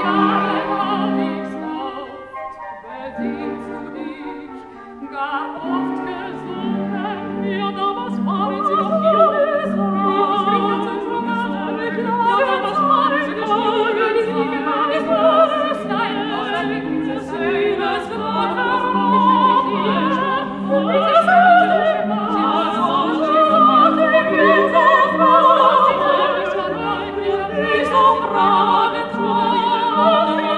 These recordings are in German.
Brave Treue,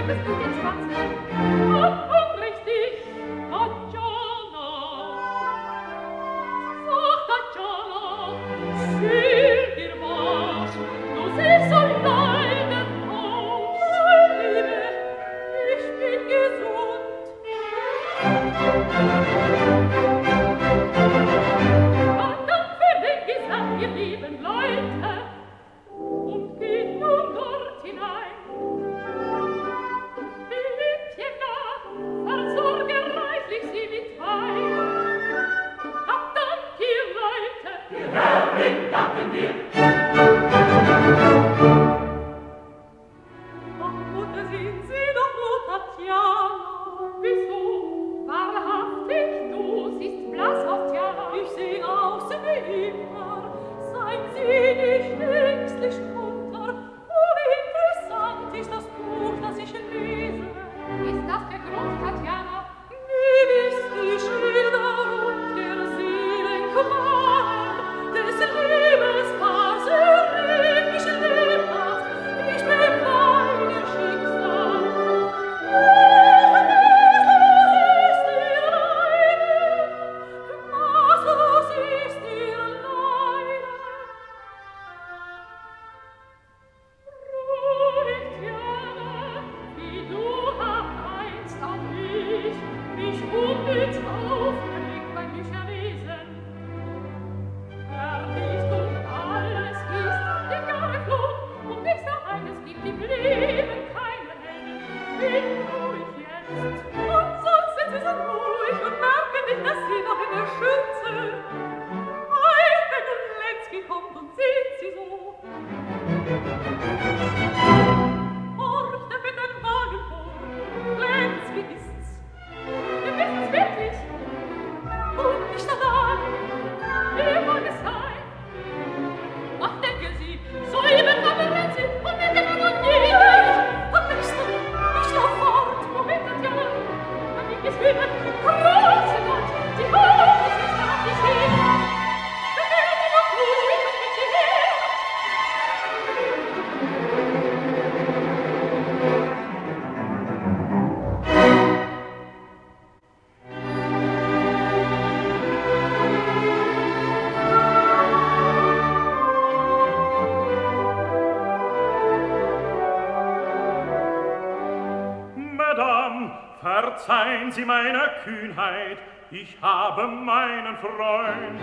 Verzeihen Sie meiner Kühnheit, ich habe meinen Freund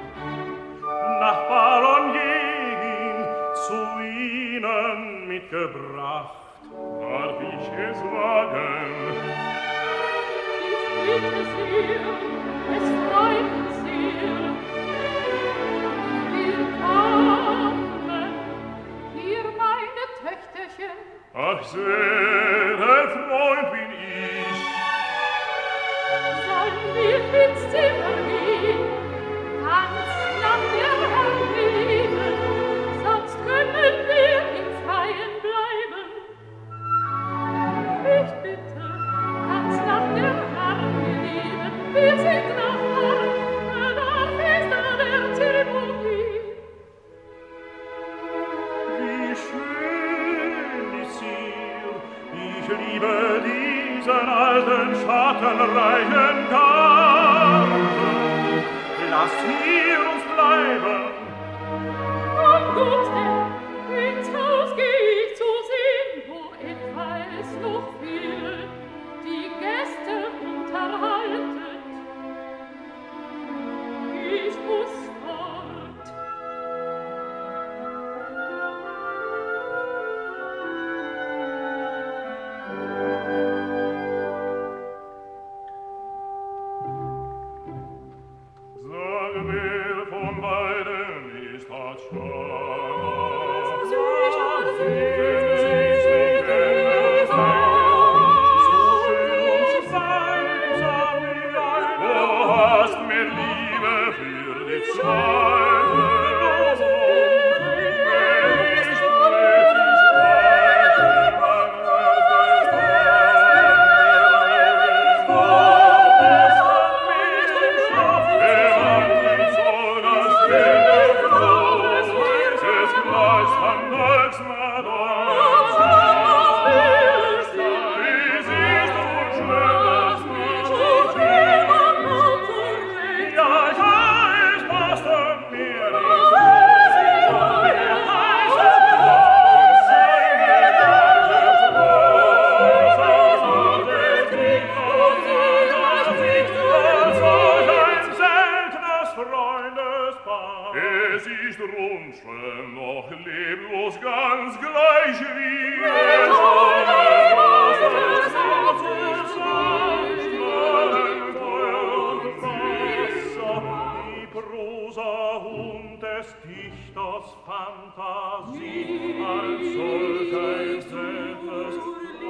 nach Baron zu Ihnen mitgebracht. Darf ich es wagen? Ich bitte sehr, es freut mich sehr. Willkommen, hier meine Töchterchen. Ach, sehr Freund bin ich. Sollen wir ins Zimmer gehen, ganz nach der Herren leben, sonst können wir im Freien bleiben. Ich bitte, ganz nach der Herren leben, wir sind Nachbarn, da fest an der Zeremonie. Wie schön ist hier, ich liebe diesen alten schattenreichen Garten. Lasst hier uns bleiben. Komm gut, Herr, ins Haus geh ich zu sehen, wo etwa es noch fehlt, die Gäste unterhaltet. Ich muss fort. Sag, wer von beiden ist Tatjana? ist rundschön, noch leblos, ganz gleich wie die Prosa und des Dichters Fantasie als solch ein seltes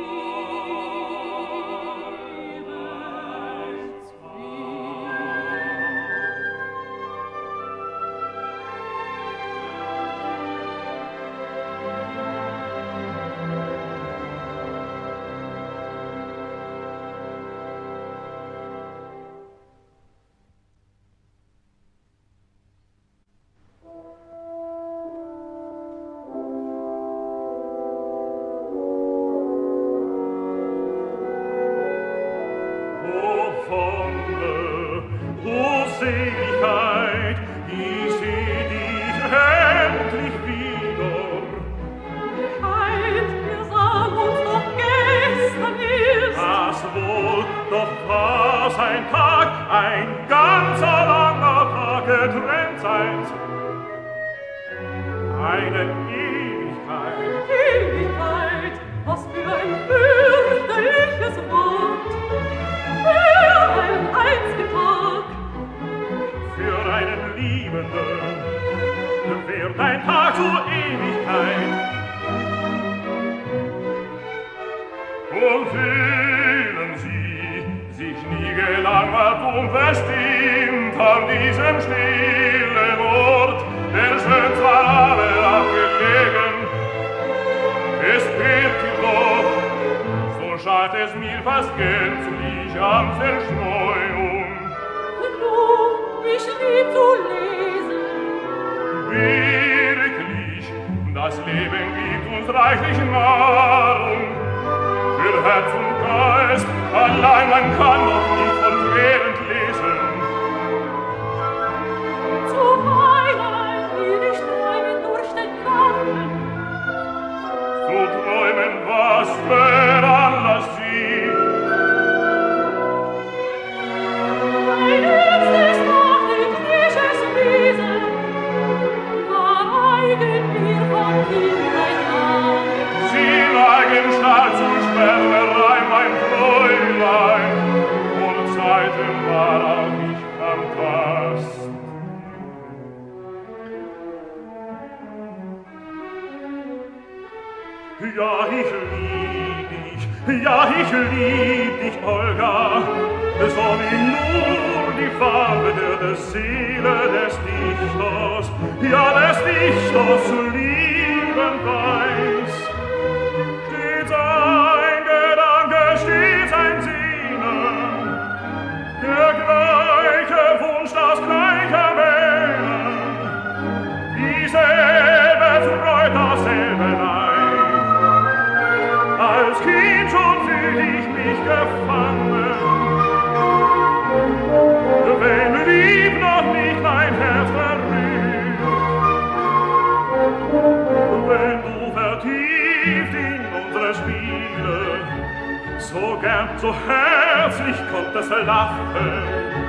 so herzlich kommt das Lachen,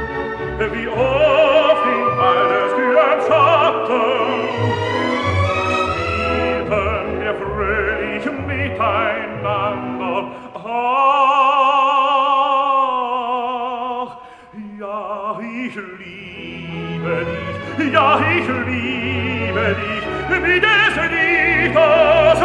wie oft in Waldeskühlen Schatten spielten wir fröhlich miteinander. Ach, ja, ich liebe dich, ja, ich liebe dich, wie des Dichters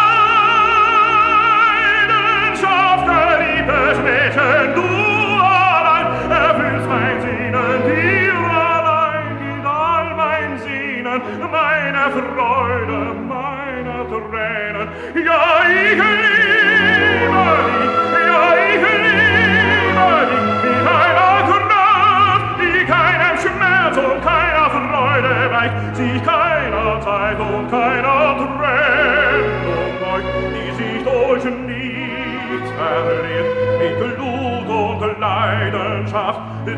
geliebtes Mädchen, du allein erfüllst mein Sinnen, dir allein gilt all mein Sinnen, meine Freude, meine Tränen. Ja, ich liebe dich, ja, ich liebe dich, wie keiner Kraft, die keinem Schmerz und keiner Freude weicht, sich keiner Zeit und keiner Trennung beugt, die sich durch nichts verliert, mit Glut und Leidenschaft, die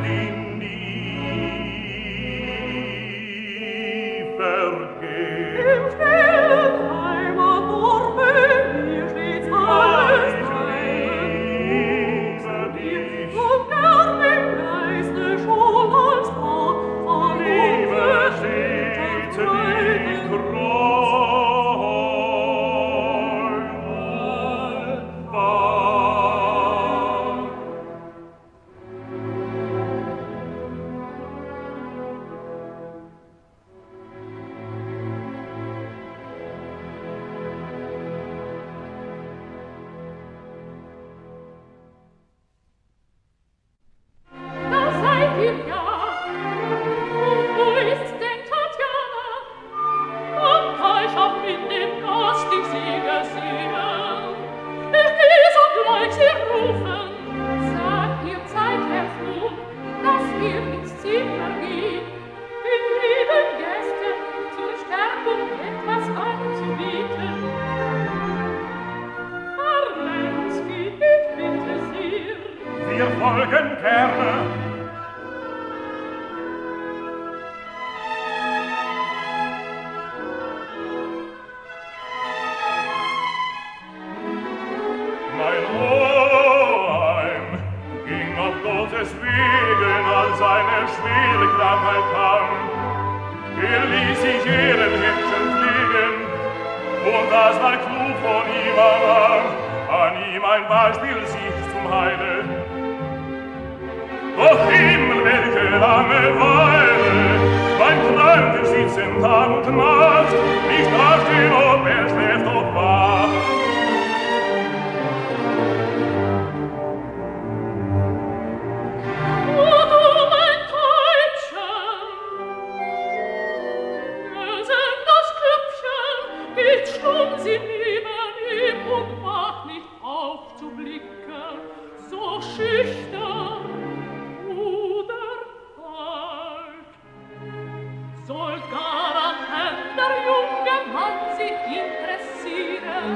nie vergeht. Im stillen Heimatdorfe, hier stets alles liebe dich. Und gern im Geiste schon als Paar, von Liebe steht wir folgen gerne. Mein Oheim ging auf Gottes Wegen, als eine schwere Krankheit kam. Ließ sich Ehrenhändchen fliegen, und das war klug von ihm an ihm ein Beispiel sich zum Heile. Doch Himmel, welche Langeweile, beim Kranken sitzen Tag und Nacht, nicht achten, ob schläft, ob wacht. Sie neben ihm und wagt nicht aufzublicken, so schüchtern oder kalt. Soll gar an der junge Mann sie interessieren?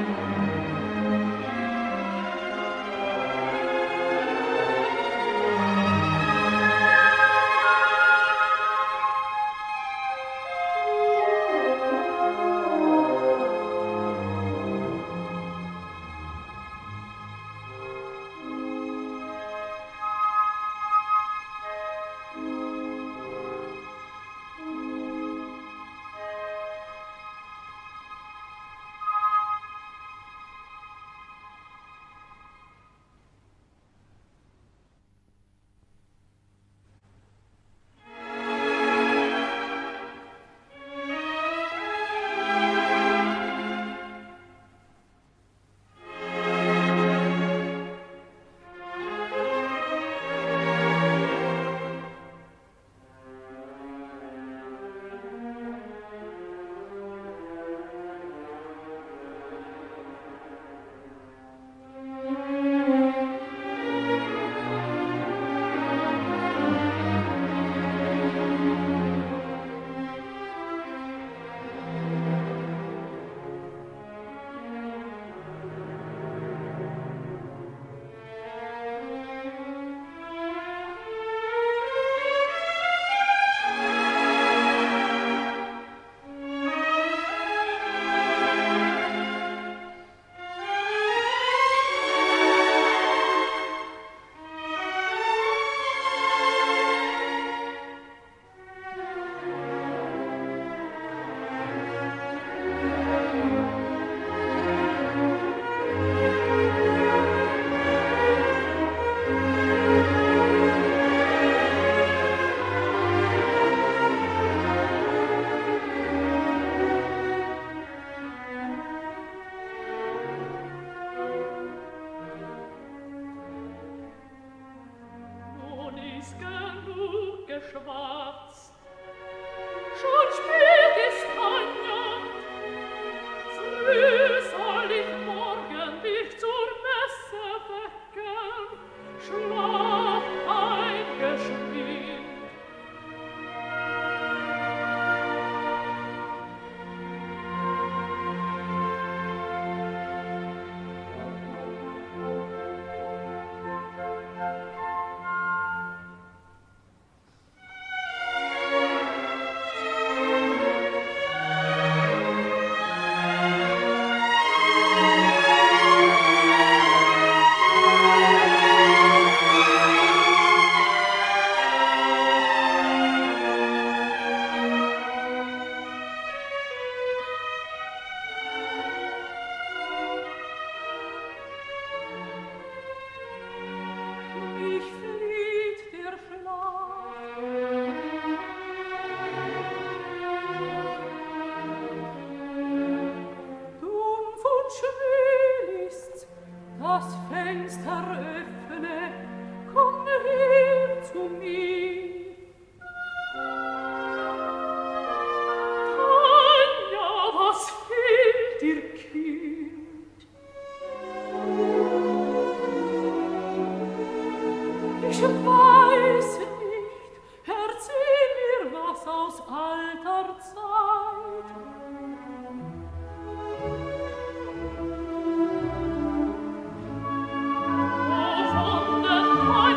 Schwarz. Schon spät ist Nacht, früh soll ich morgen dich zur Messe wecken, schlaf eingeschmiegt. Das Fenster öffne, komm her zu mir. Tanja, was fehlt dir, Kind? Ich weiß nicht, erzähl mir was aus alter Zeit. Von den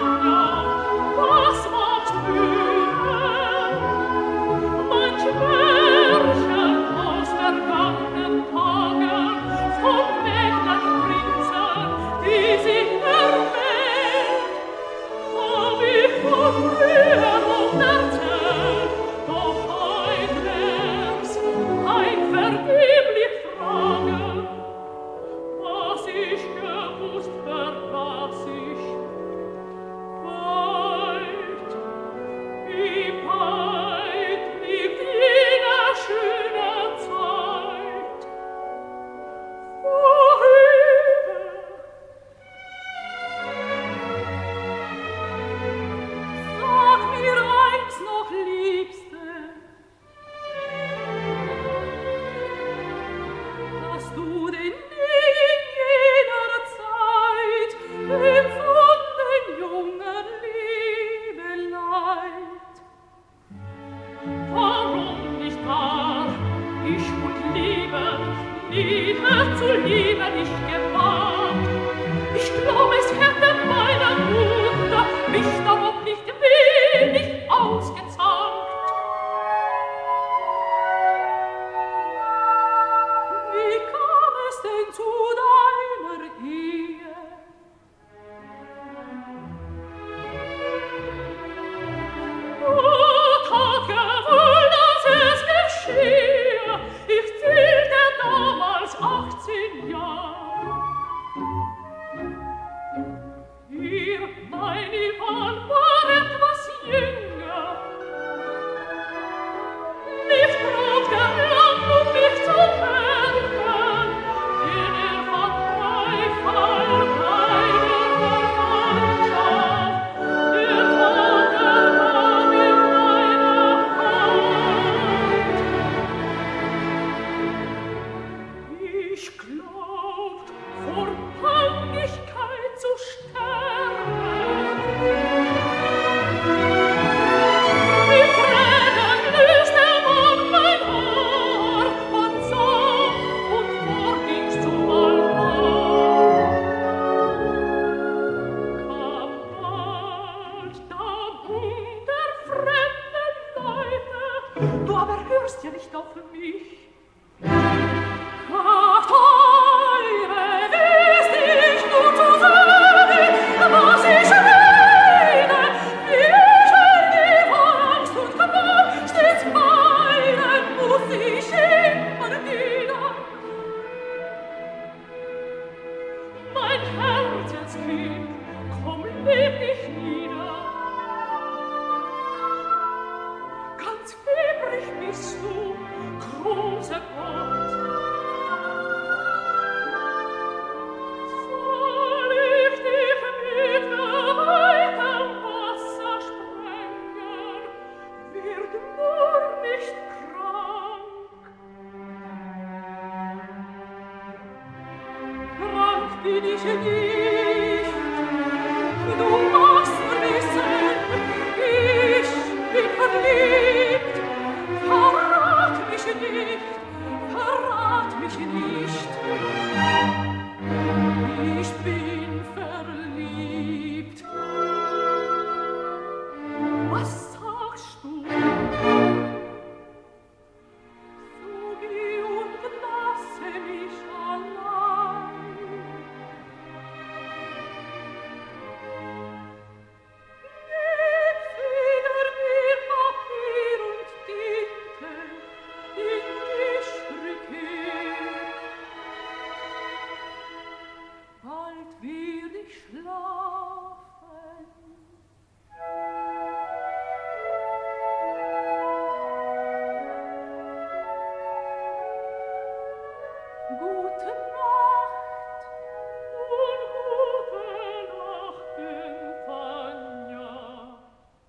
Du aber hörst ja nicht auf mich. Ach, teure, wirst ich nur zu sagen, was ich rede, wie ich erlebe vor Angst und Gefahr, stets weinen muss ich immer wieder. Mein Herzenskind, komm, leg dich nieder. Ganz febrig bist du, großer Gott. Soll ich dich mit weitem Wasser sprengen, wird nur nicht krank. Krank bin ich nicht, du magst wissen, ich bin verliebt. Verrat mich nicht, verrat mich nicht. Ich bin verliebt. Was sagst du? So geh und lasse mich allein. Gib wieder mir Papier und Tinte in die Stricke. Bald will ich schlafen. Gute Nacht und gute Nacht, Empfania.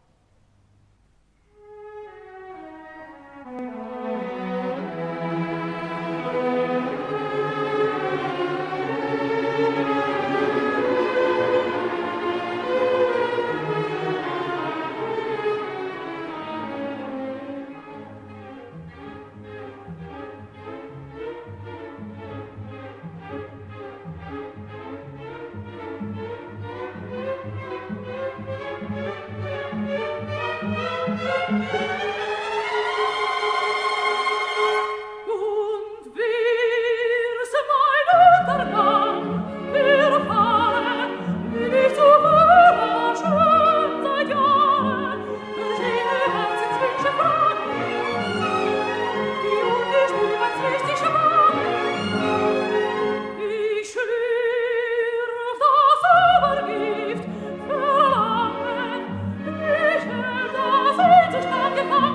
Und wir's mein Untergang erfahren, bin ich so wunderschön seit Jahren, verschiedene Herzenswünsche fragen, die ungestüm als richtig wagen. Ich schwör, das Obergift verlangen, nicht mehr das Einzig dann gefallen.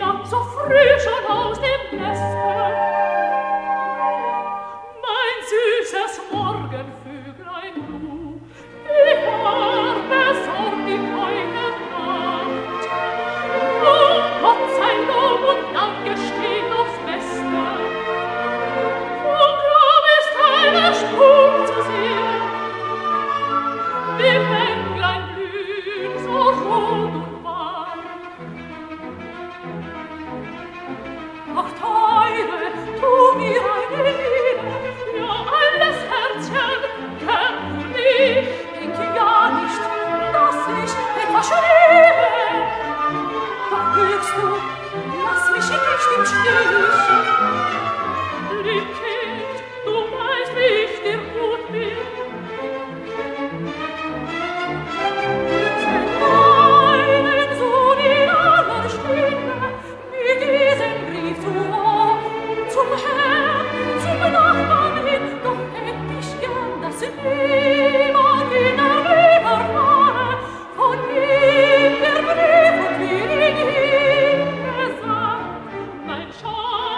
Mein Schatz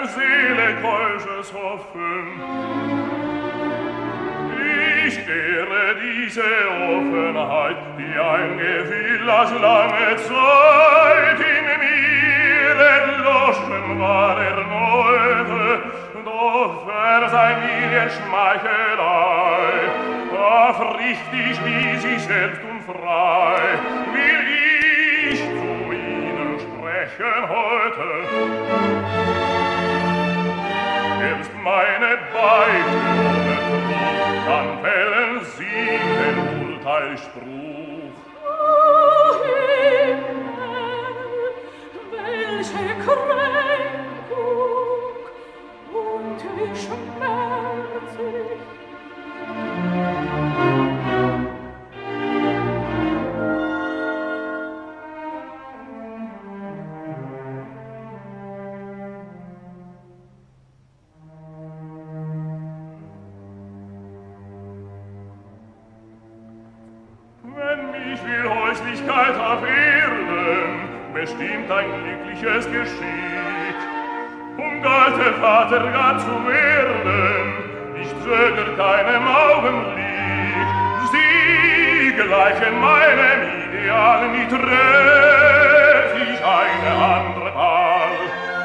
meiner Seele keusches Hoffen. Ich ehre diese Offenheit, die ein Gefühl aus langer Zeit in mir erloschen war erneute, doch versei mir ihr Schmeichelei, aufrichtig wie sie selbst und frei, will ich zu ihnen sprechen heute. Erst meine Beichte dann fällen sie den Urteilsspruch. O Himmel, welche Kränkung und wie schmerzig. Häuslichkeit auf Erden bestimmt ein glückliches Geschick. Gott, Vater, gar zu werden, ich zöger keinem Augenblick. Sie gleichen meinem Ideal, nie treff ich eine andere Wahl.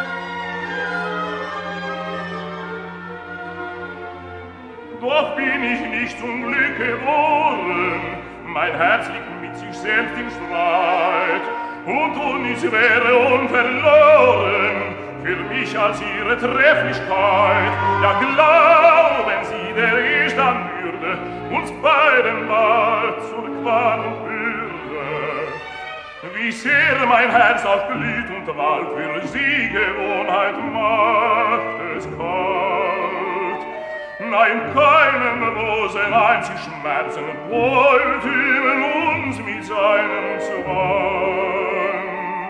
Doch bin ich nicht zum Glück geboren, mein Herz liegt mit sich selbst im Streit, und ich wäre unverloren für mich als ihre Trefflichkeit. Ja, glauben Sie, der erst an Würde uns beiden bald zur Qual und Bürde. Wie sehr mein Herz auf Glüt und Qual für Sie Gewohnheit macht es kalt. Nein, keinen Rosen einzig Schmerzen beutüben uns mit seinem Zwang.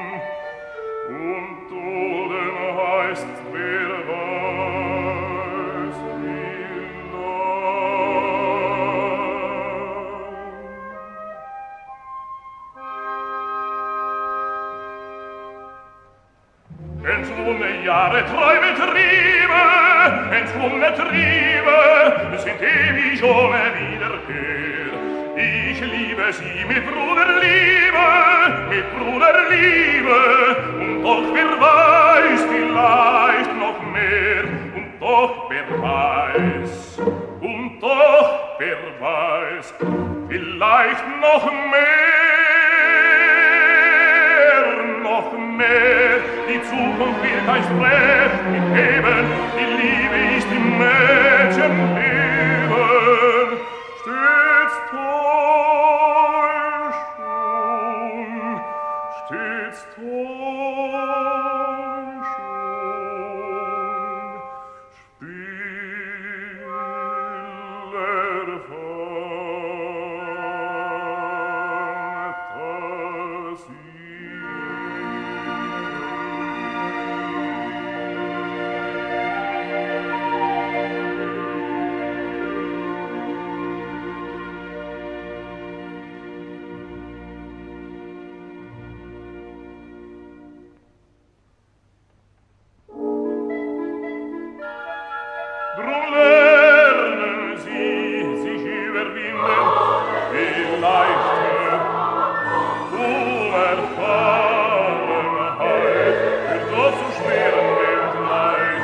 Und Toden heißt, wer weiß, wie lang. Entschwungene Jahre, Träume, Triebe, entschwungene Triebe sind ewig ohne Wiederkehr. Ich liebe sie mit Bruderliebe, und doch wer weiß vielleicht noch mehr, und doch wer weiß, vielleicht noch mehr, die Zukunft wird ein Sprech mit Leben, die Liebe ist im Mädchenleben, stets Täuschung, Spieler Drum lernen Sie sich überwinden, vielleicht Unerfahrenheit für doch so schweren Weltleid.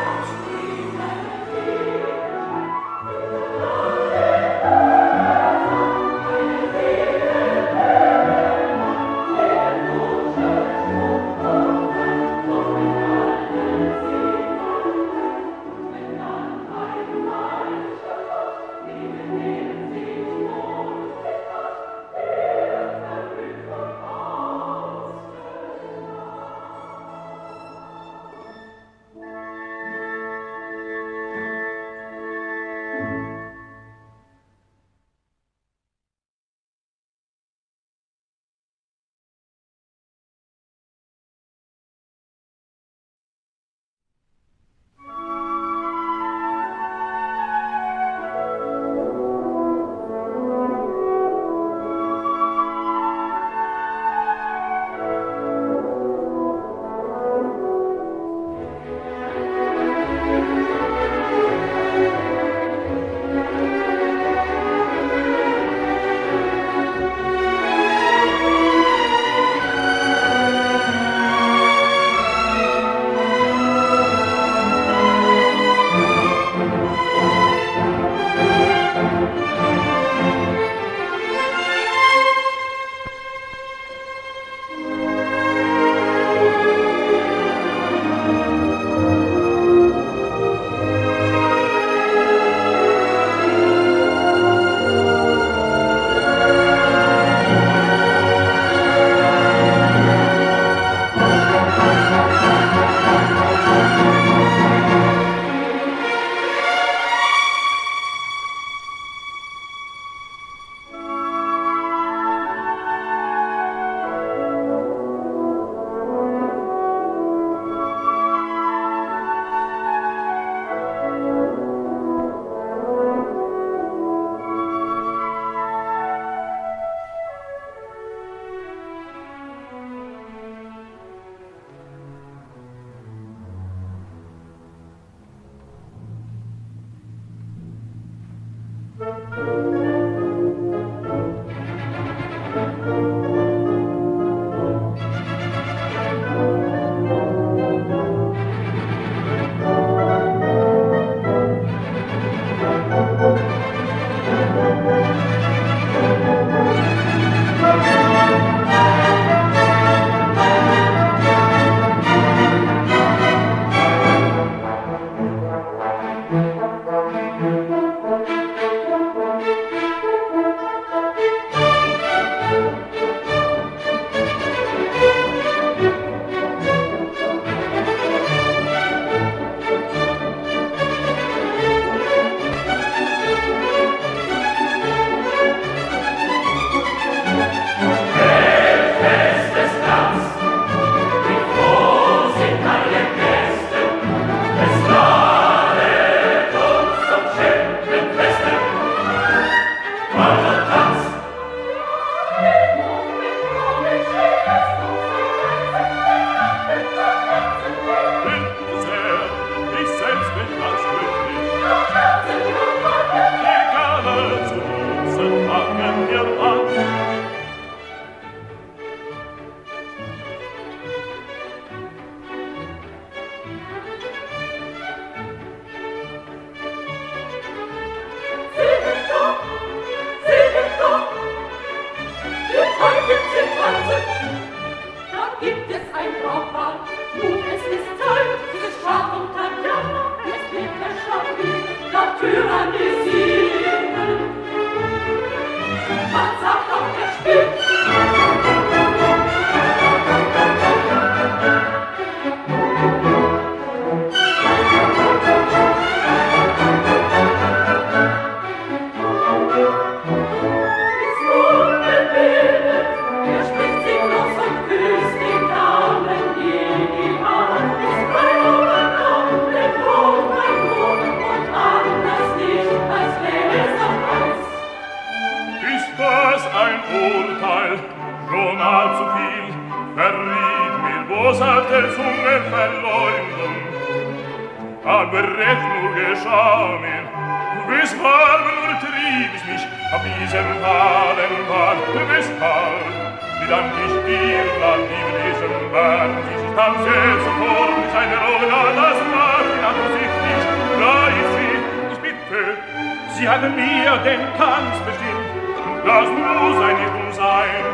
ganze Zunge Verleumdung. Aber recht nur geschah mir, weshalb nur trieb ich mich auf diesem fahlen Bad, weshalb bedank ich dir, an diesem Bad, die sich tanze zuvor mit seiner Olga, das macht ihn absichtlich, ich bitte, sie hatten mir den Tanz bestimmt, das muss ein Irrtum sein.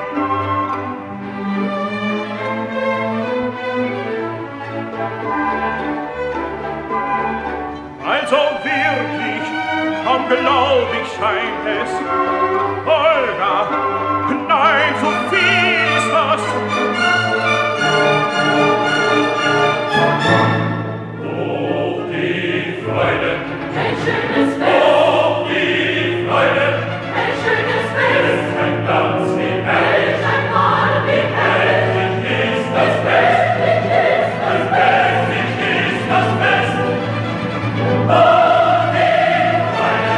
Also wirklich, kaum glaub ich, scheint es, Olga, nein, so viel ist das. Oh, die Freude, ein schönes Fest, oh, die Freude, ein schönes Fest, ein Glanz wie hell, ein Mal wie hell, prächtig ist das Fest, prächtig ist das Fest. Oh, die Freude,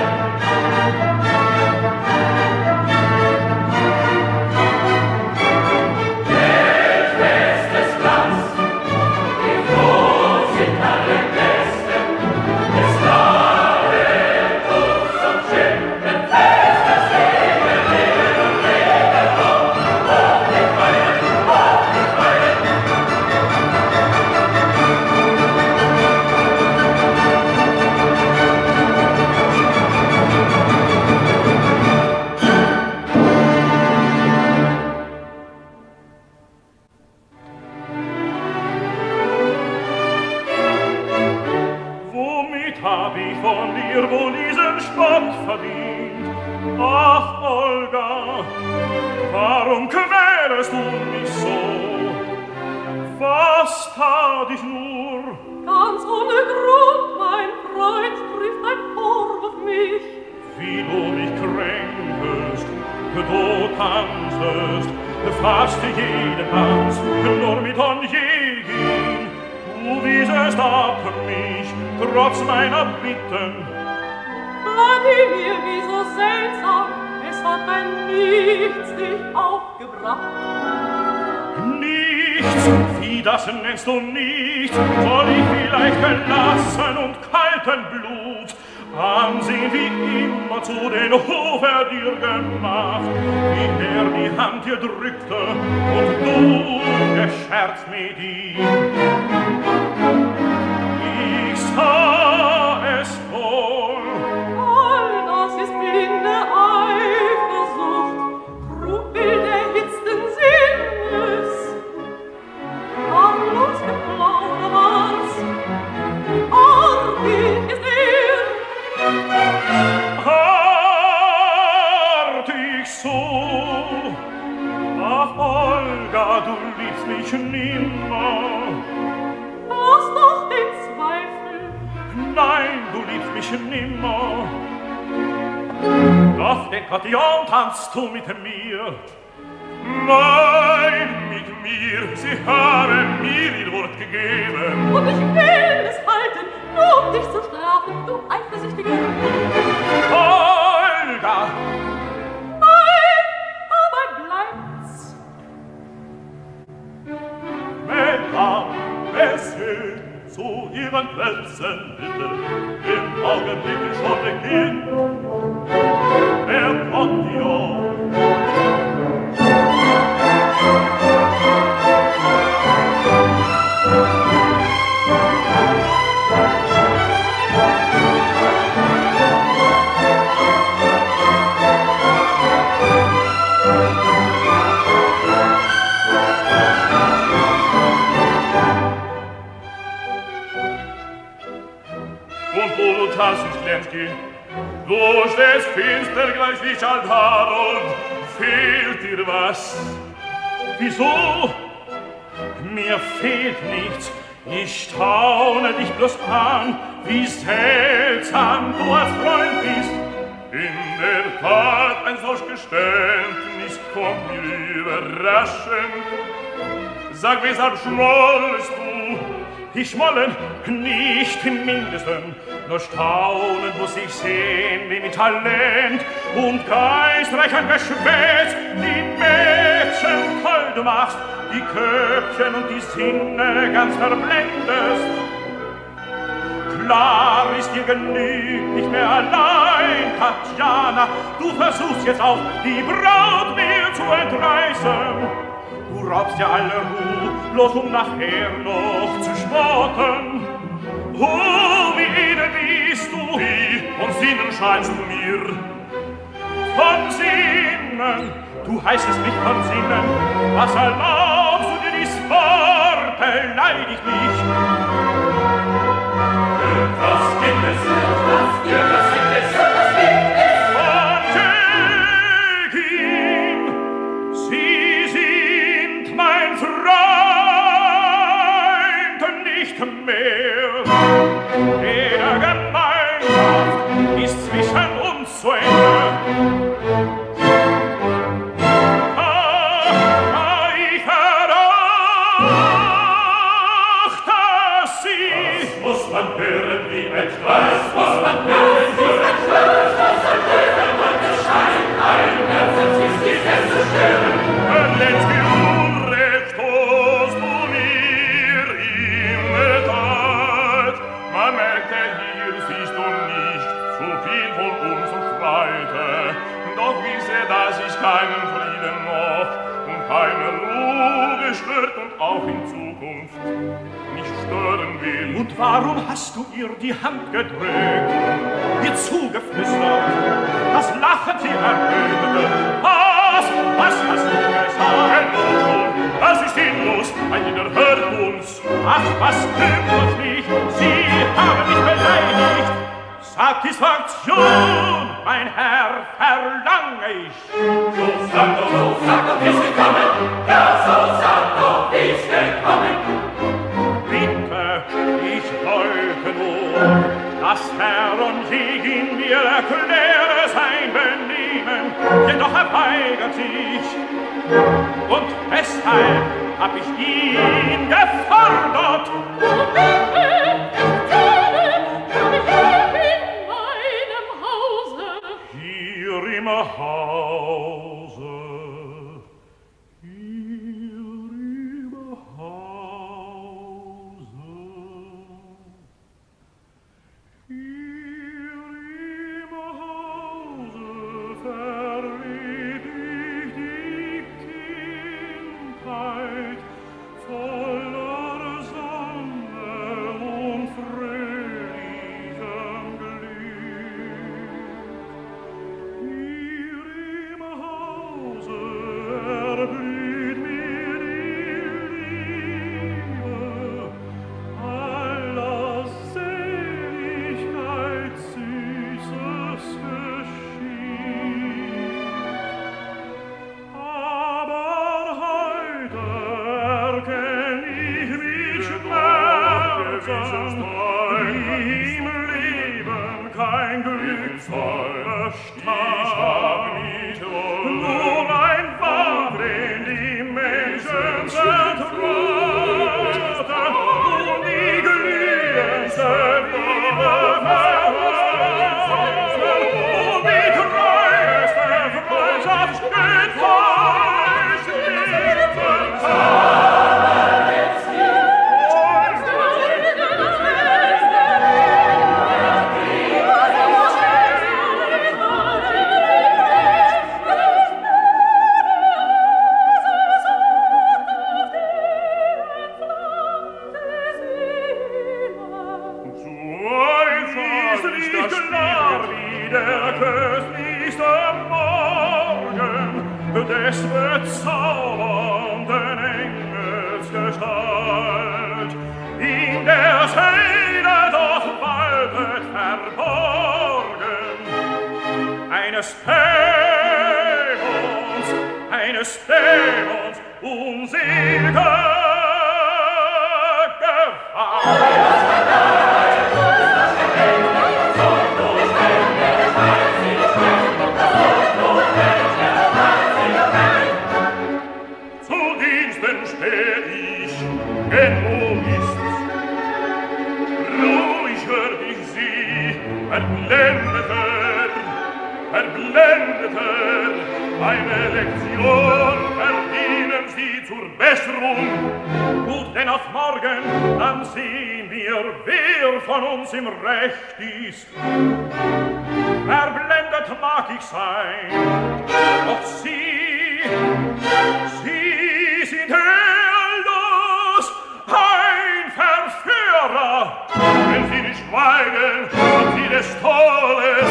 der Festes Glanz, wie froh sind alle Gäste, es nahe Duft und schönen Fest, das Leben, Leben und Leben, oh, die Freude, oh, die Freude. Womit hab ich von dir wohl diesen Spott verdient? Ach, Olga, warum quälst du mich so? Was tat ich nur? ganz ohne Grund, mein Freund, trifft ein Vorwurf mich. Wie du mich kränkest, du tanzest, fast jeden Tanz, nur mit Onjegin. Du wiesest ab mich, trotz meiner Bitten. Vladimir, wie so seltsam, es hat ein Nichts dich aufgebracht. Nichts, wie das nennst du nichts, soll ich vielleicht gelassen und kalten Blut ansehen, wie immer zu den Hof dir gemacht, wie die Hand dir drückte und du gescherzt mit ihm. Ich sah es wohl. All das ist blinde Eifersucht, Trugbild erhitzten Sinnes. Harmlos Geplauder war's, artig ist Artig so. Ach, Olga, du liebst mich nimmer. Lass doch den Zweifel. Nein, du liebst mich nimmer. Doch den Cotillon tanzt du mit mir. Nein, mit mir, sie haben mir ihr Wort gegeben. Und ich will es halten, nur um dich zu strafen, du Eifersüchtige. Olga! Nein, aber bleibt's. Mesdames, Messieurs, zu ihren Plätzen bitte, im Augenblick schon beginnt der Cotillon. Und du tanzt nicht, Lenski, du stehst finster gleich wie Schaldar und fehlt dir was. Wieso? Mir fehlt nichts, ich staune dich bloß an, wie seltsam du als Freund bist. In der Tat ein solch Geständnis kommt mir überraschend. Sag, weshalb schmollst du? Ich schmollen nicht im Mindesten, nur staunen muss ich sehen, wie mit Talent und geistreich ein Geschwätz die Mädchen toll du machst, die Köpfchen und die Sinne ganz verblendest. Klar ist dir genügt, nicht mehr allein, Tatjana, du versuchst jetzt auch, die Braut mir zu entreißen. Du raubst dir alle Ruhe, bloß um nachher noch zu spotten. Oh, wie edel bist du, wie von Sinnen scheinst du mir. Von Sinnen, du heißt es nicht von Sinnen, was erlaubst du dir dies Wort, beleidigt mich. Was gibt es, was gibt es, was gibt es? Von Jägin, sie sind mein Freund nicht mehr. Jede Gemeinschaft ist zwischen uns zu Ende. Ich verachte sie. Muss man hören wie ein Schweiß, muss man hören wie ein Schweiß, muss man hören und der Schein ein Herz ist die Herz zu stören. Lenski Unrecht tust du mir im Tat. Man merkte, hier siehst du nicht so viel von unserem Streite. Doch wisse, dass ich keinen Frieden noch und keine Ruhe gestört und auch in Zukunft nicht stören will. Und warum hast du ihr die Hand gedrückt, ihr zugeflüstert, das Lachen sie erhöhte? Was hast du gesagt? Das ist sinnlos, ein jeder hört uns. Ach, was kümmert mich? Sie haben mich beleidigt. Satisfaktion, mein Herr, verlange ich. So sag doch, wie ist gekommen. Ja, so sag doch, wie ist gekommen. Bitte, ich wollte nur, dass Herr und Jägin mir erkläre sein Benehmen, jedoch er weigert sich. Und deshalb hab ich ihn gefordert. Hier im Hause, hier im Hause, hier im Hause verriet ich die Kindheit voller Sonne und fröhlichem Glück. Hier im Hause erblüht mir die Liebe, aller Seligkeit Süßes geschieht. Aber heute erkenn ich mit Schmerzen, wie im Leben kein Glück versteht. Nur ein Wahn, den die Menschen zertreten, und die glühendste Liebe verraten, und die treueste Freundschaft enttäuscht wird. Des bezaubernden Engelsgestalt, in der Seele doch waltet verborgen eines Dämons unselige Gefahr. Verblendeter, eine Lektion verdienen sie zur Besserung. Gut, denn auf morgen, dann sehen wir, wer von uns im Recht ist. Verblendet mag ich sein, doch sie sind helllos, ein Verführer. Wenn sie nicht schweigen, haben sie des Tolles.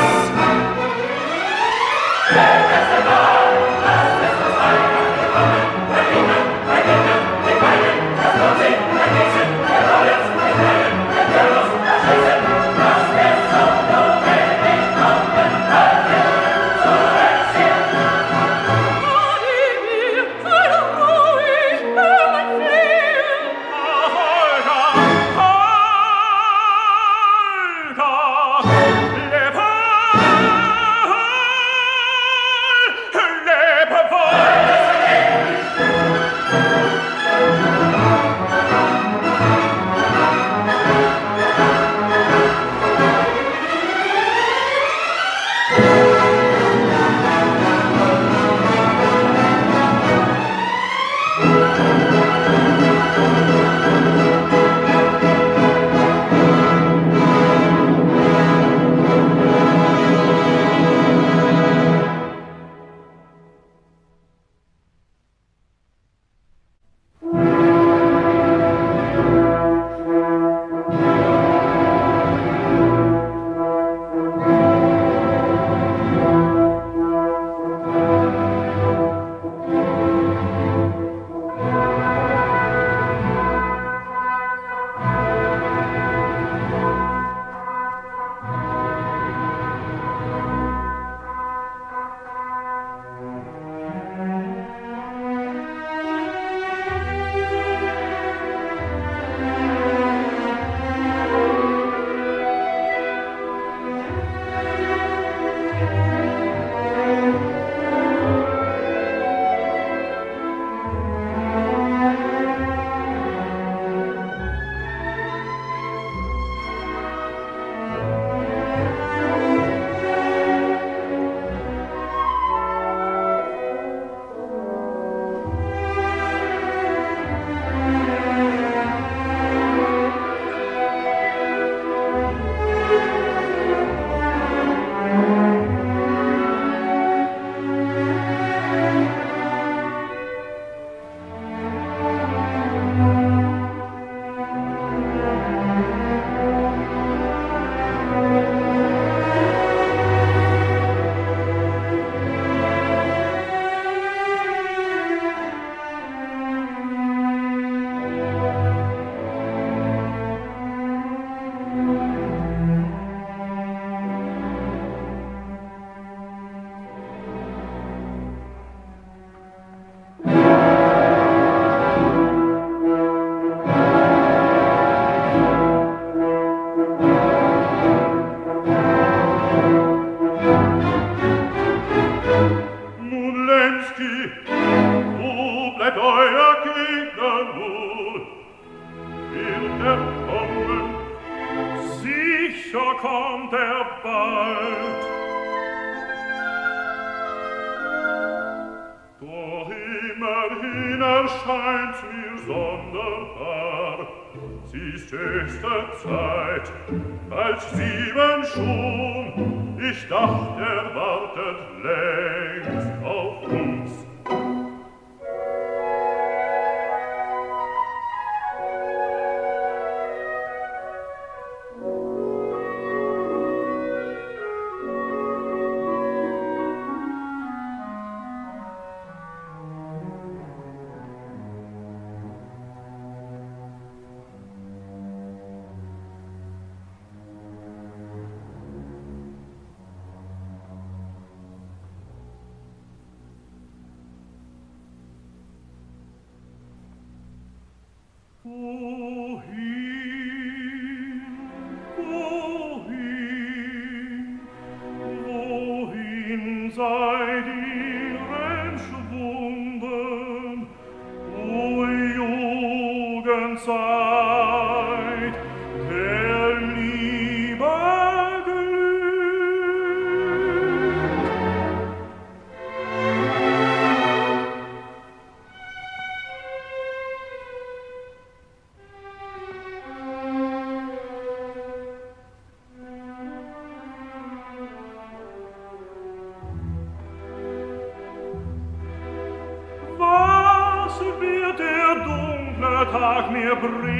Tag mir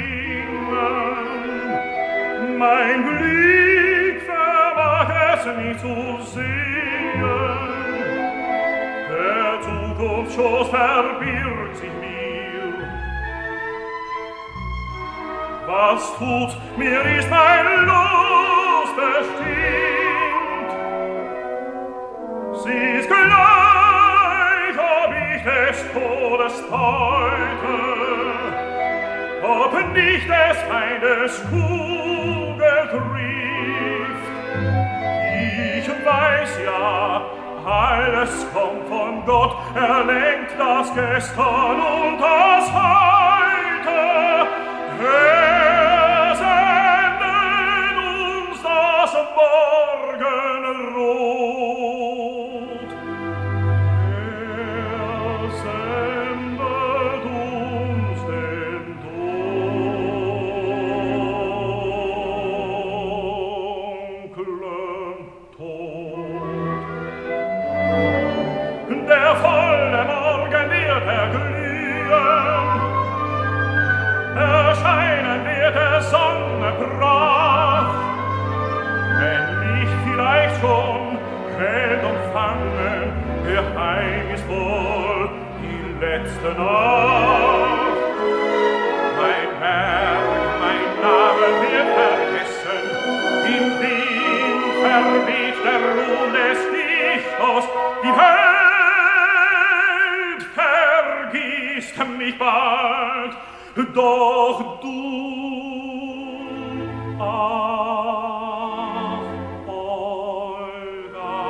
bringen. Mein Blick vermag es nicht zu sehen. Der Zukunftsschoß verbirgt sich mir. Was tut, mir ist mein Los bestimmt. Sie ist gleich, ob ich des Todes Beute, ob nicht des Feindes Kugel trifft. Ich weiß ja, alles kommt von Gott, lenkt das Gestern und das Heute. Sendet uns das Morgenrot. Sendet uns den dunklen Tod. Der volle Morgen wird erglühen, erscheinen wird der Sonne Pracht, wenn mich vielleicht schon hält umfangen, geheimnisvoll die letzte Nacht. Mein Werk, mein Name wird vergessen, im Wind verweht der Ruhm des Dichters, die Welt vergisst mich bald. Doch du, ach, Olga.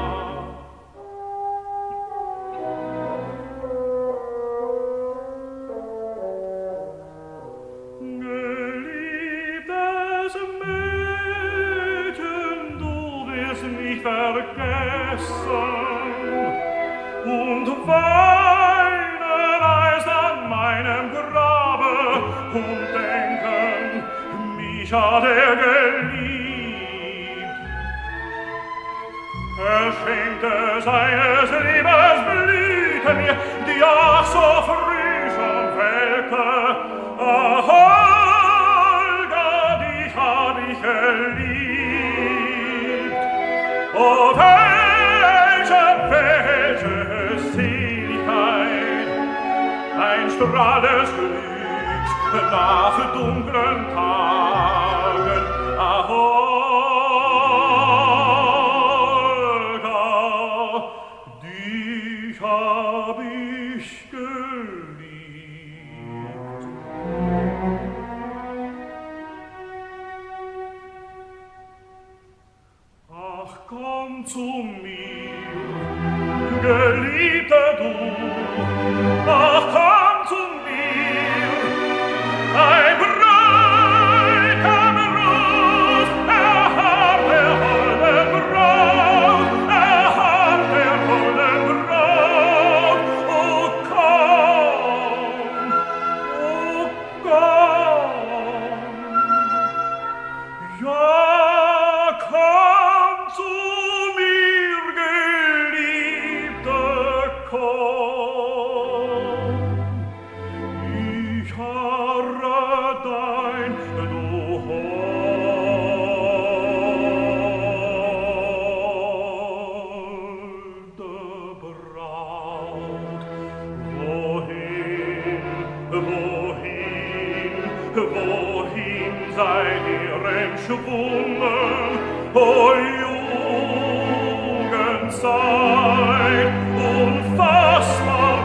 Geliebtes Mädchen, du wirst mich vergessen und weinen heißt an meinem Grabe und denken, mich hat geliebt. Schenkte seines Lebens Blüte mir, die auch so früh schon welke. Ach, Olga, dich hab ich geliebt. Oh, welche Seligkeit, ein Strahl des Glücks nach dunklen Tagen. Ach, Olga, dich hab ich geliebt. Ach, komm zu mir, Geliebter du, ach, komm zu mir, ein Bräutigam-Ruf, harrt der holden Braut, harrt der holden Braut. Oh, komm, ja, komm zu mir, Geliebter, komm. Ich harre dein, du holde Braut. Wohin seid ihr entschwungen, o Jugendzeit, unfassbar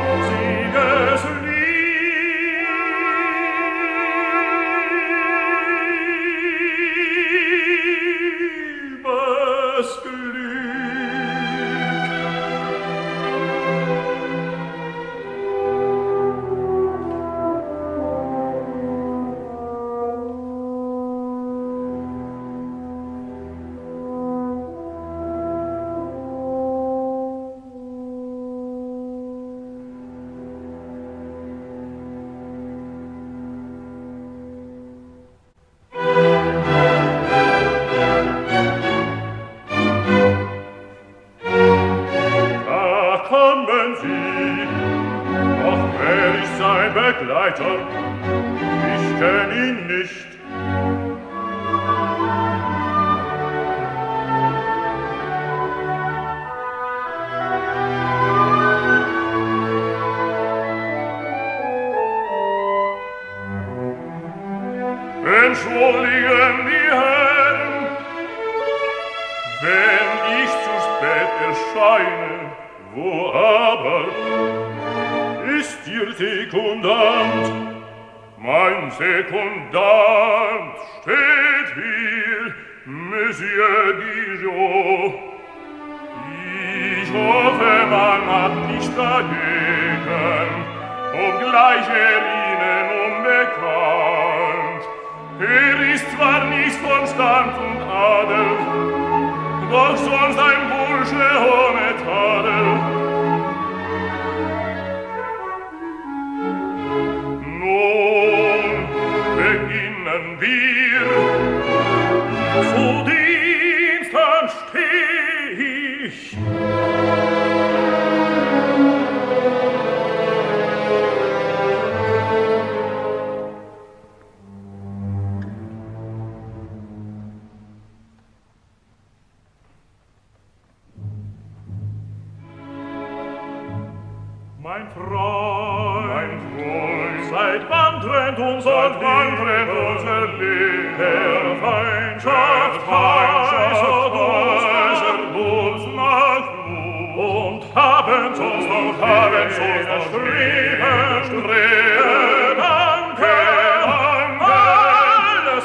Liebesglück. Scheine, wo aber ist Ihr Sekundant? Mein Sekundant steht hier, Monsieur Guillot. Ich hoffe, man hat nicht dagegen, obgleich Ihnen unbekannt. Ist zwar nicht von Stand und Adel, doch sonst ein Bursche ohne Tadel. Nun beginnen wir, zu Diensten steh ich. Mein Freund, seit wann trennt unser Leben? Der Feindschaft heißer Lust nach Blut. Und haben uns noch streben, danke, alles,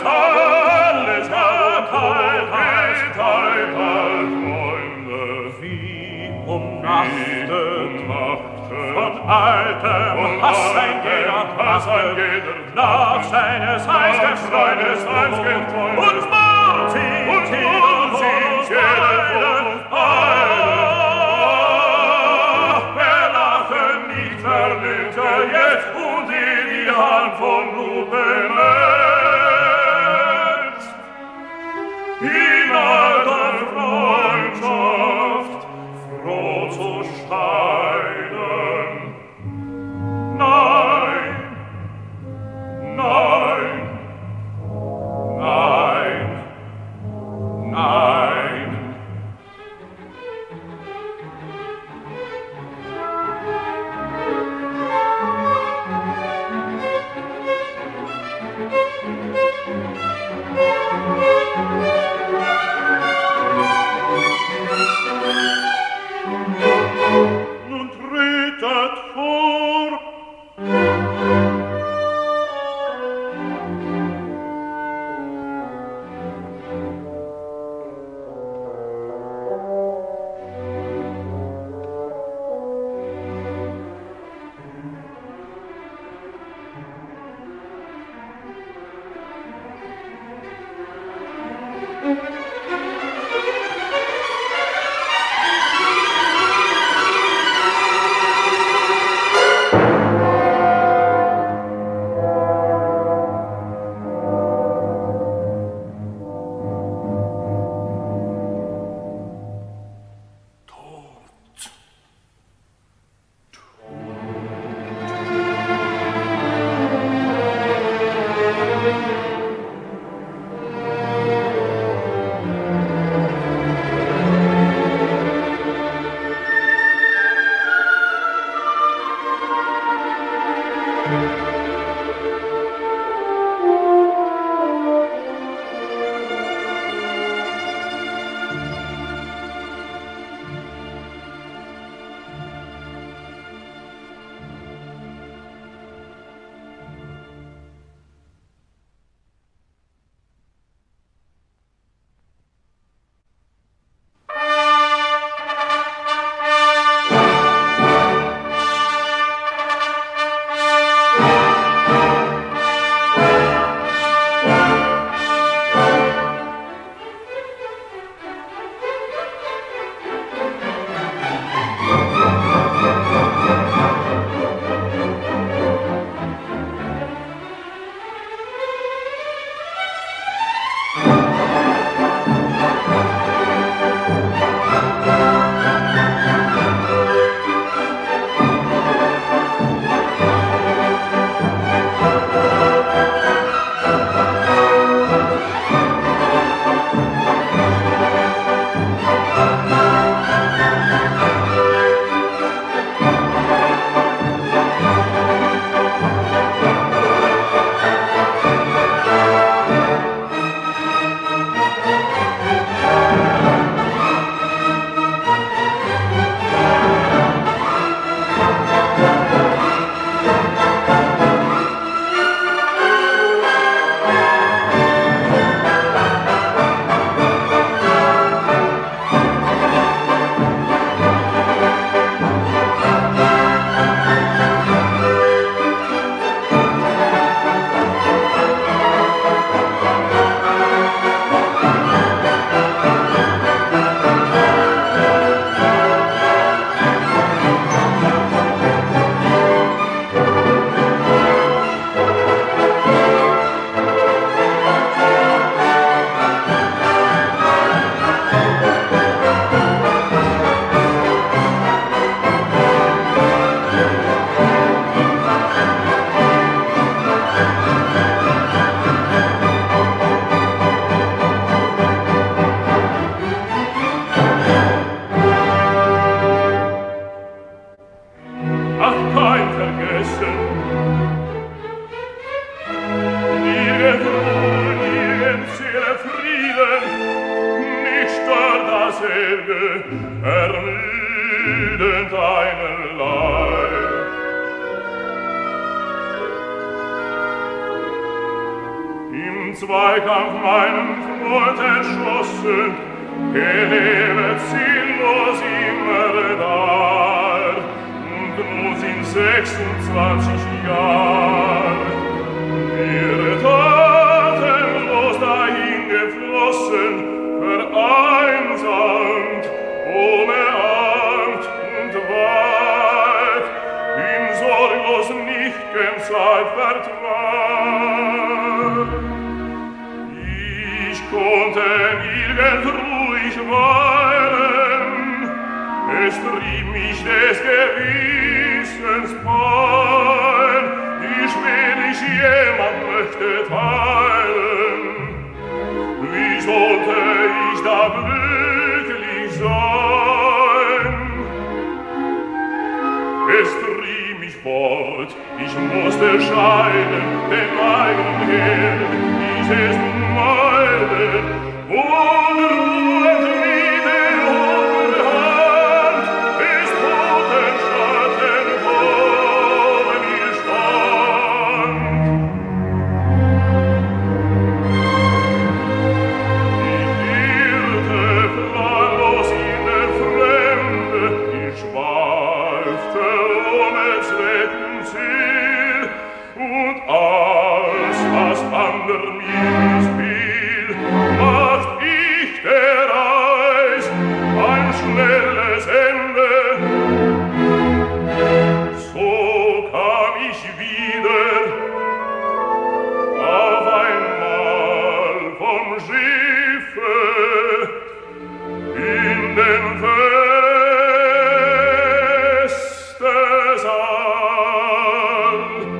Freunde, wie umnachtet, von altem Hass ein jeder nach seines Freundes und Mord sind jeder wir lachen nicht, verliebt jetzt und die Hand von Blut benetzt. In alter Freundschaft froh zu scheiden. Nein, nein, nein. nicht stört dasselbe, ermüdend einen Leib. Im Zweikampf meinen Freund erschossen, gelebt ziellos immer da, und nun sind 26 Jahre ihre tatenlos dahingeflossen, vereinsamt, ohne Amt und Weib, in sorglos nicht'gen Zeit vertreibt. Ich konnte nirgend ruhig weilen, es trieb mich des Gewissens Pein, wie schwerlich jemand möchte teilen. Wie sollte ich da glücklich sein? Es trieb mich fort, ich musste scheiden, den eigenen Herd, dieses meiden, und ruhend mit der hohen Hand des toten Schatten vor mir stand. Ich irrte planlos in der Fremde, ich schweifte ohne Zweck und Ziel, und als das ander mir missfiel, macht ich der Reis ein schnelles Ende. So kam ich wieder auf einmal vom Schiffe in den Festesaal.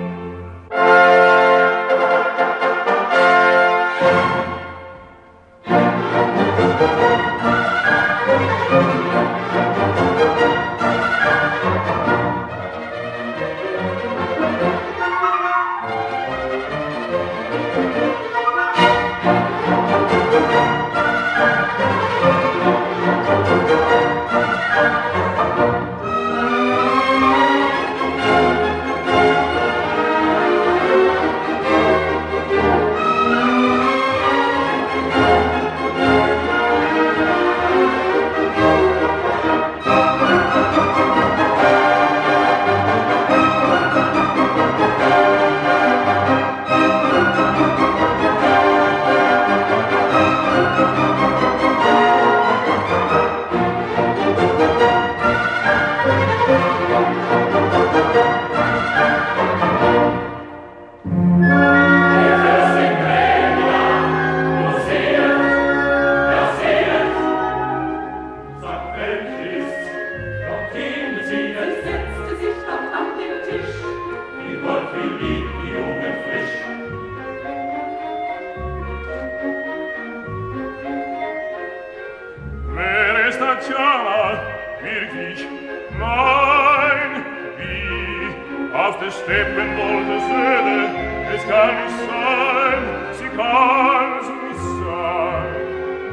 Tatjana, wirklich, nein, wie auf der Steppen wollte Söhne, es kann nicht sein, sie kann es nicht sein.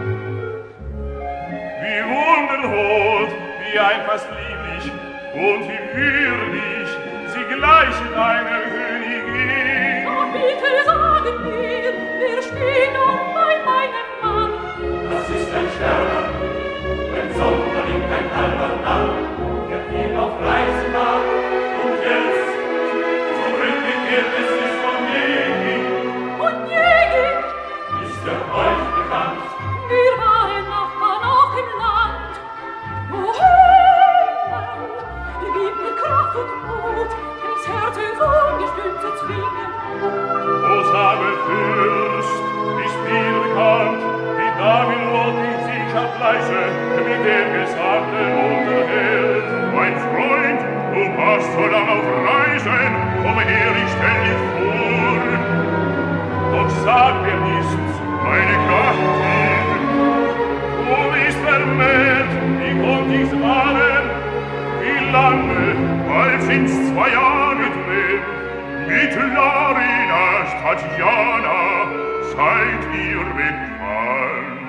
Wie wunderhold, wie einfach lieblich und wie würdig, sie gleicht einer Königin. Doch bitte sagen mir, wer steht nun bei meinem Mann? Das ist ein Stern, ein Sonderling, ein halber Narr, der viel auf Reisen war, und jetzt zurückgekehrt es ist von Jegin. Und Jegin Ist euch bekannt? Wir waren Nachbarn auf dem Land. O Himmel, gib mir Kraft und Mut, des Herzens ungestüm zu zwingen. O sage Fürst, ist dir bekannt, wie David Lothing sich ableise mit dem Gesandten unterhält. Mein Freund, du warst so lang auf Reisen, komm her, ich stell dich vor. Doch sag mir ist's, meine Gattin, du bist vermählt, wie konnt ich's ahnen? Wie lange, bald sind's 2 Jahre drin, mit Larina, Tatjana, seid ihr bekannt.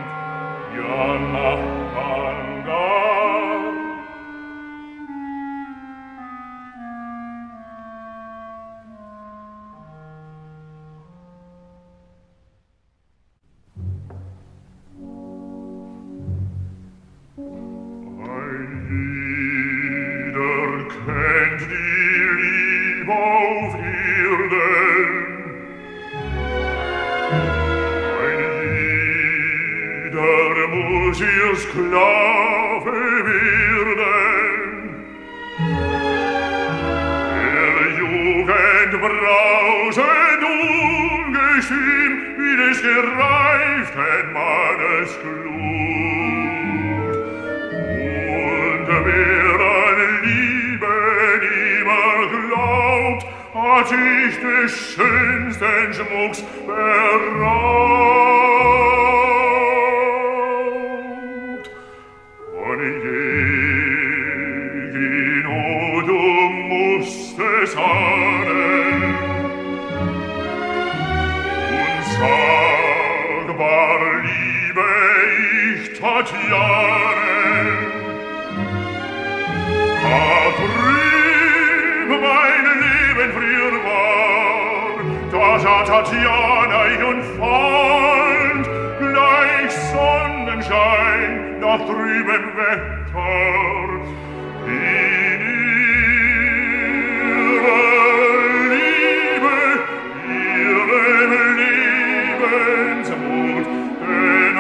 muss ihr Sklave werden. Der Jugend brausend ungestüm, wie des gereiften Mannes Glut. Und wer an Liebe nimmer glaubt, hat sich des schönsten Schmucks beraubt. Und Jegin, oh, du musst es ahnen, unsagbar liebe ich Tatjane. Drüb mein Leben früher war, da sah Tatjana ihren Freund, gleich Sonnenschein nach trübem Wetter. In ihrer Liebe, ihrem Lebensmut, den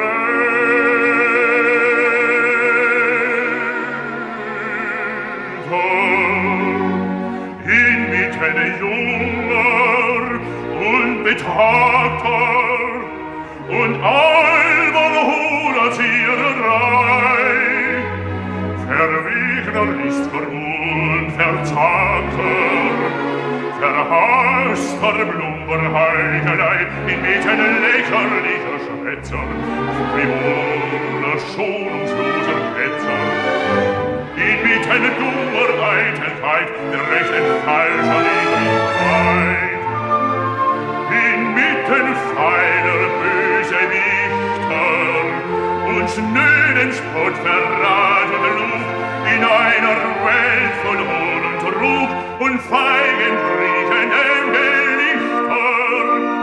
inmitten junger und betagter und albern hohler Ziererei, verwegner Listver und verzagter, verhasster Blumberheuchelei, inmitten lächerlicher Schwätzer, frivoler, schonungsloser Ketzer, inmitten dummer Eitelkeit, der rechten falscher Niedrigkeit, inmitten feiler Bösewichter und schnöden Spott, Verrat und Lug, in einer Welt von Hohn und Trug und feigen kriechendem Gelichter.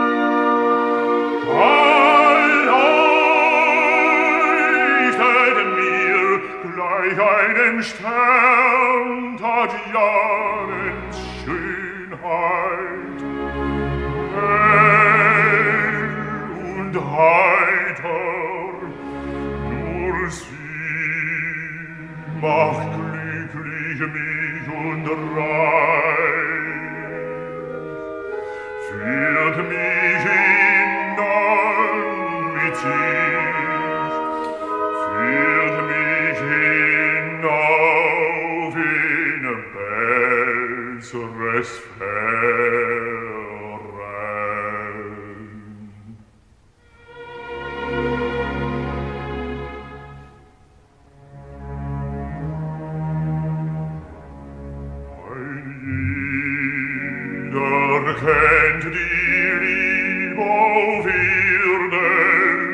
Leuchtet mir gleich einem Stern Tatjanens Schönheit, hell und heiter, nur sie macht glücklich mich und reich, führt mich hinan mit sich, führt mich hinauf in besseres Fern. Ein jeder kennt die Liebe auf Erden,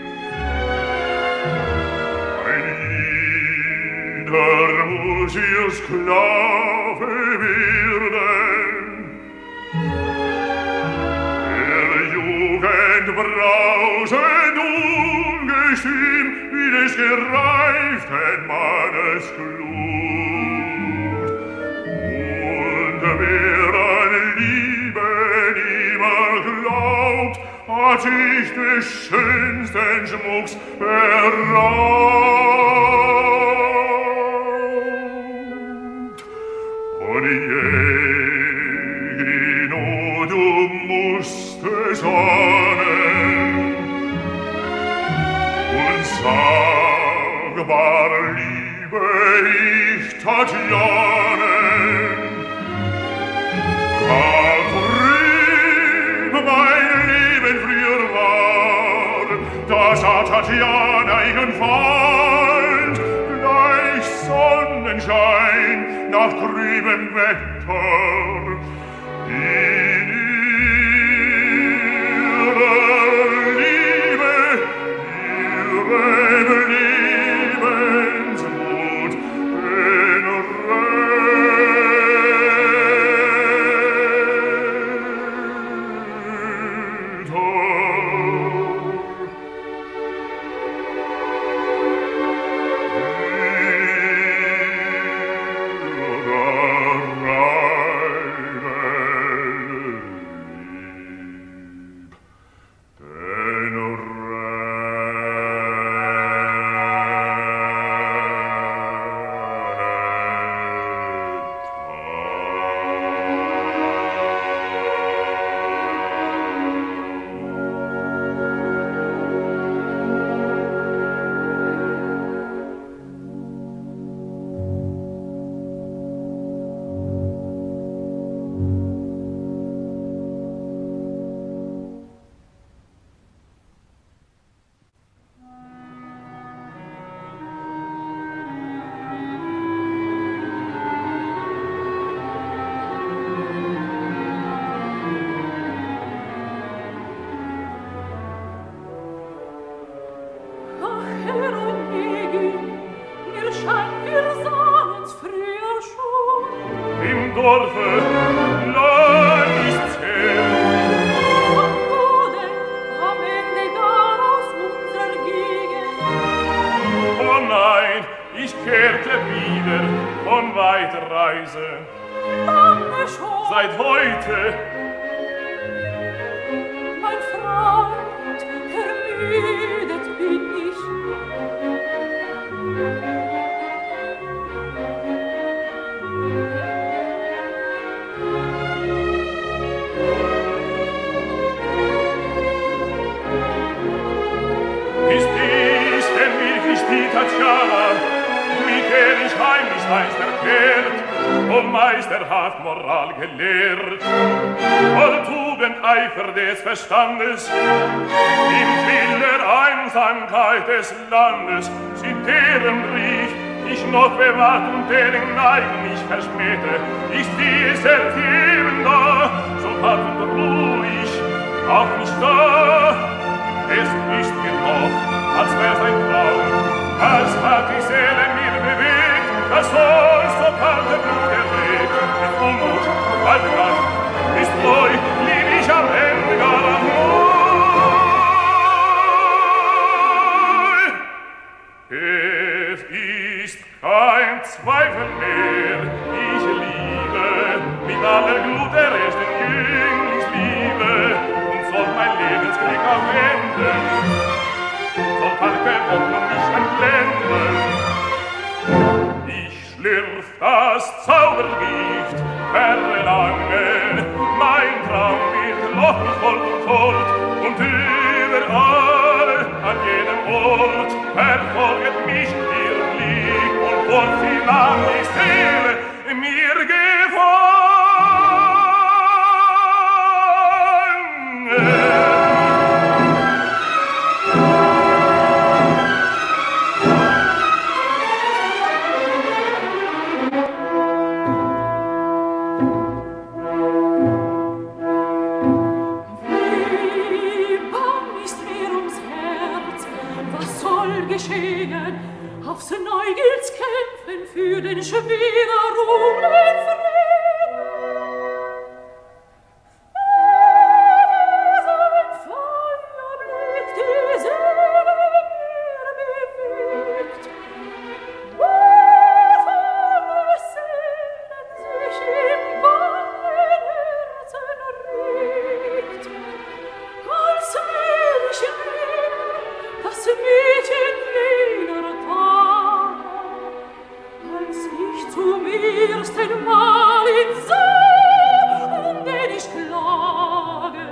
jeder muss ihr Sklave werden. Der Jugend brausend ungestüm, wie des gereiften Mannes Glut. Und wer an Liebe nimmer glaubt, hat sich des schönsten Schmucks beraubt. Und Jegin, oh, du musst es ahnen, unsagbar liebe ich Tatjanen. Drüb mein Leben früher war, da sah Tatjana ihren Freund, gleich Sonnenschein nach trübem Wetter. In ihrer Liebe, ihrem Lebensmut, den weite Reise. Lange schon. Seit heute. Mein Freund, ermüdet bin ich. Ist dies denn wirklich die Tatjana, mit der ich heimlich einst erkehrt, o meisterhaft Moral gelehrt, voll Tugend Eifer des Verstandes, im Will der Einsamkeit des Landes, sie deren rief, ich noch bewahrt und deren Neigung ich verschmähte, ist dies selbst eben da, so hart und ruhig, auch nicht da. Es ist mir noch, als wär's ein Traum, als hat die Seele mir bewegt, das Holz so kalte Blut erregt, mit Unmut, Kaltgard, ist treu, lieb ich am Ende gar am Neu. Es ist kein Zweifel mehr, ich liebe, mit aller Glut der ersten Jünglingsliebe, soll mein Lebensglück auch enden, soll falke Hoffnung mich entblenden. Ich schlürf das Zaubergift, verlange, mein Traum wird lockig voll und überall, an jedem Ort, verfolget mich ihr Blick und fort sie lang die Seele mir gefolgt. Aufs Neu gilt's kämpfen für den schwerer Ruhm in Frieden. Sein Feuerblick die Seele mir bewegt. Wovon es Sehnen sich im bangen Herzen regt. Als will ich wieder das Mädchen jener Tag, als ich zum ersten Mal ihn sah, um den ich klage.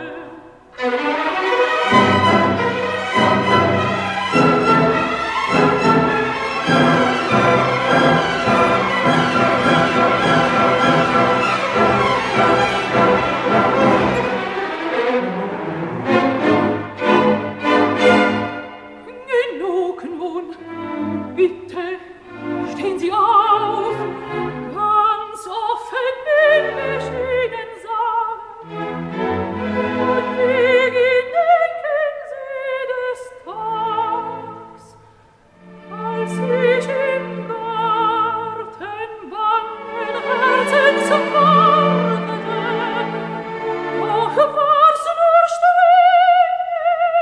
Genug nun, bitte, stehen Sie auf, ganz offen will ich Ihnen sagen, und wie gedenken Sie des Tags, als ich im Garten bangen Herzens wartete, doch war's nur Strenge,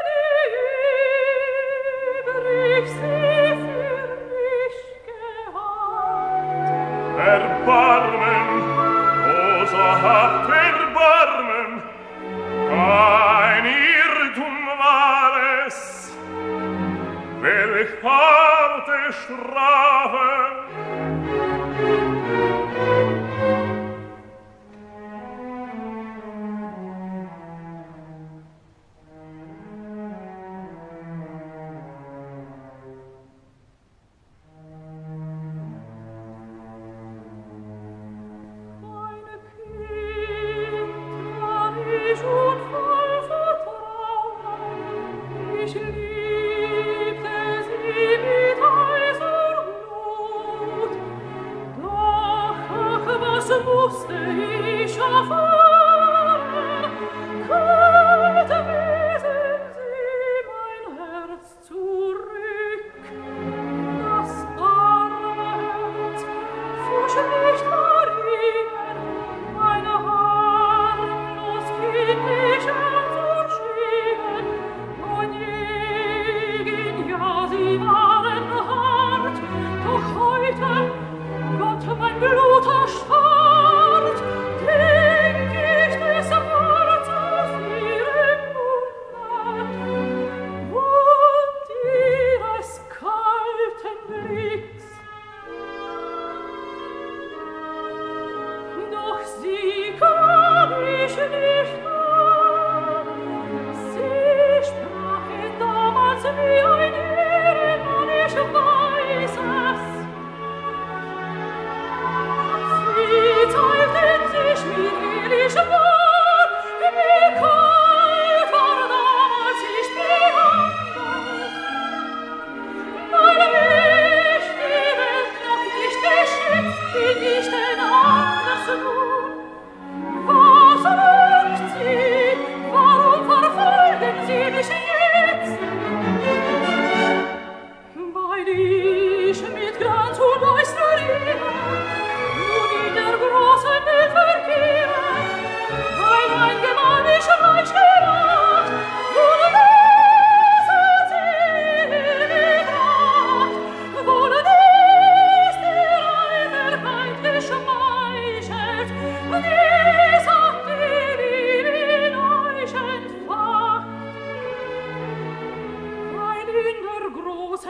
die übrig sie für mich gehabt. Erbarmen, o so habt Erbarmen, kein Irrtum war es, welch harte Strafe. Meine Kind war ich und voll Vertrauen, ich liebte sie mit heißer Glut,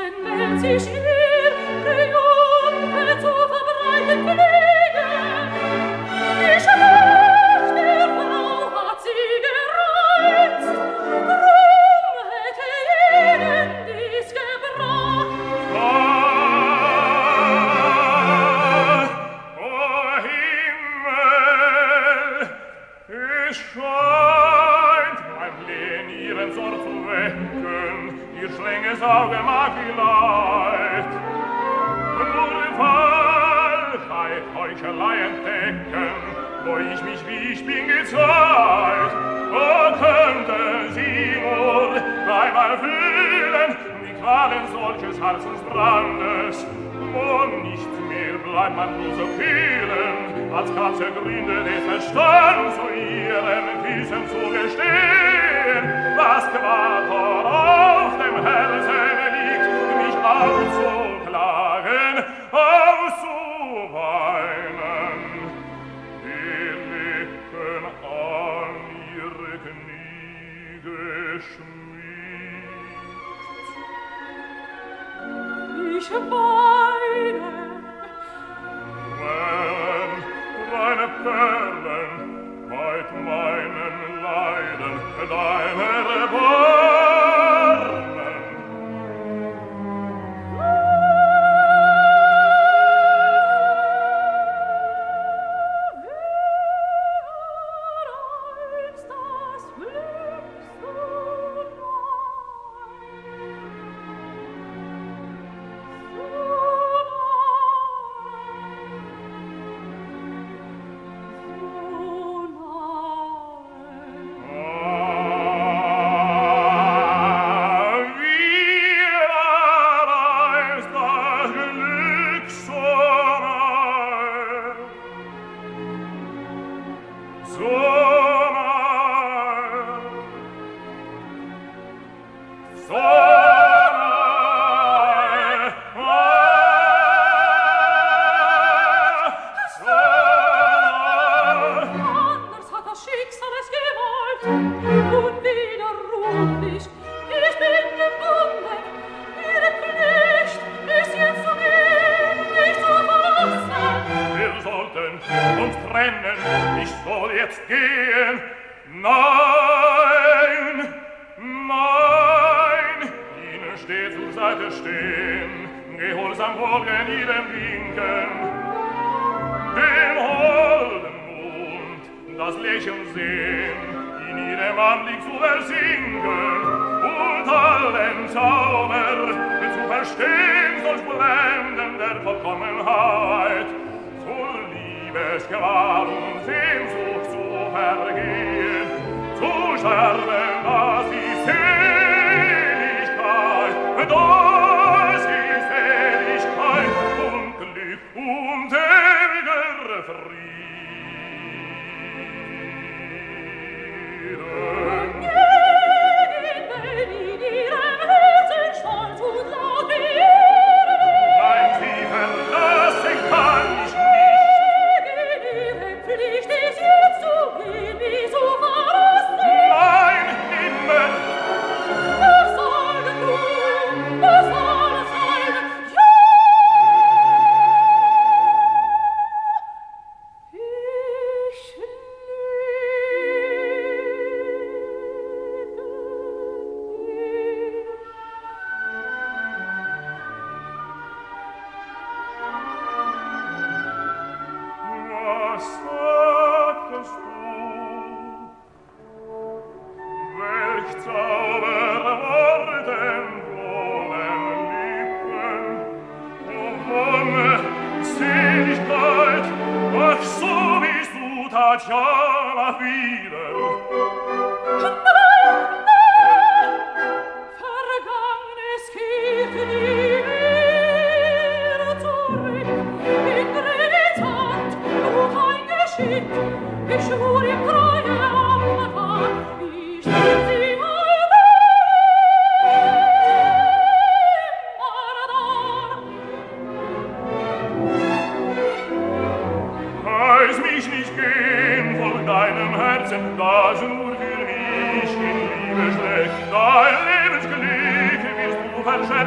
Deinem Herzen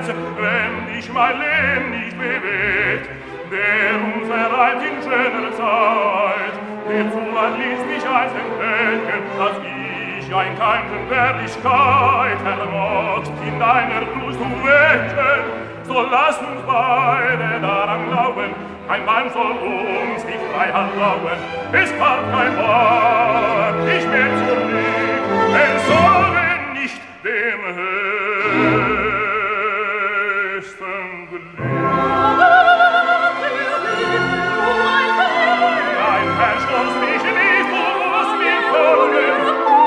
Herz, wenn dich mein Leben nicht bewegt, der uns ereilt in schöner Zeit, der Zufall ließ mich einzeln denken, dass ich ein Keimchen Ehrlichkeit ermocht in deiner Brust zu wecken, so lass uns beide daran glauben, ein Mann soll uns die Freiheit glauben, es kann kein Wort nicht mehr zurück, es soll nicht dem höchsten Glück. Nein, verschloss mich nicht, du musst mir folgen.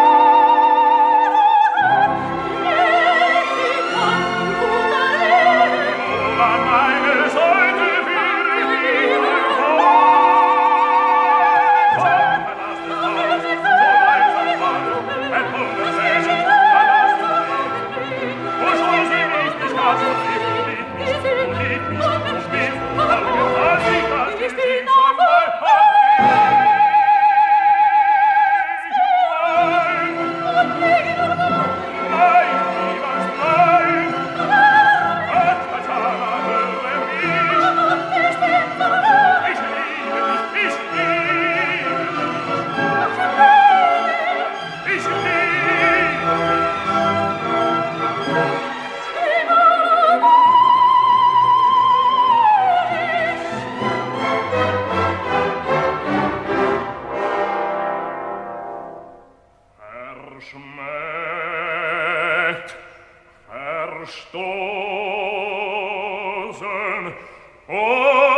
An meine Seite will ich dich verfolgen. Verlass das Haus, so leise Fall, ein Hundesäge, verlass das Leben. Wo soll sie nicht, ich kann so lieb mich, du spielst, aber als ich das Kind in sein Weib hat, nein, niemals nein. Verschmäht, verstoßen, oh!